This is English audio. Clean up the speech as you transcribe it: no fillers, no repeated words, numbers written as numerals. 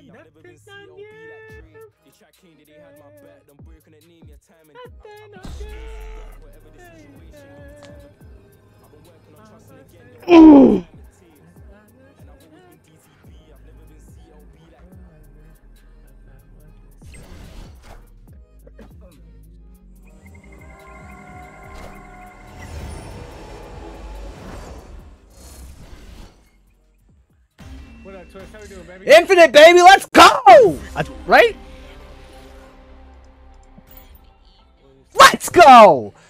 Ooh. What up, Twist? How we doing, baby? Infinite, baby, let's go! Right? Let's go!